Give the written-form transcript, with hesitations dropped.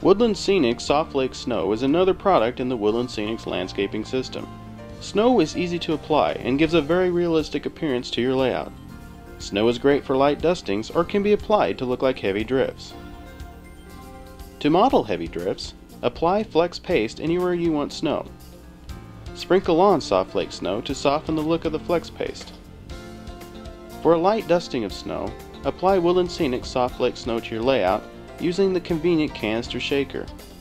Woodland Scenics Soft Flake Snow is another product in the Woodland Scenics landscaping system. Snow is easy to apply and gives a very realistic appearance to your layout. Snow is great for light dustings or can be applied to look like heavy drifts. To model heavy drifts, apply flex paste anywhere you want snow. Sprinkle on soft flake snow to soften the look of the flex paste. For a light dusting of snow, apply Woodland Scenics Soft Flake Snow to your layout using the convenient canister shaker.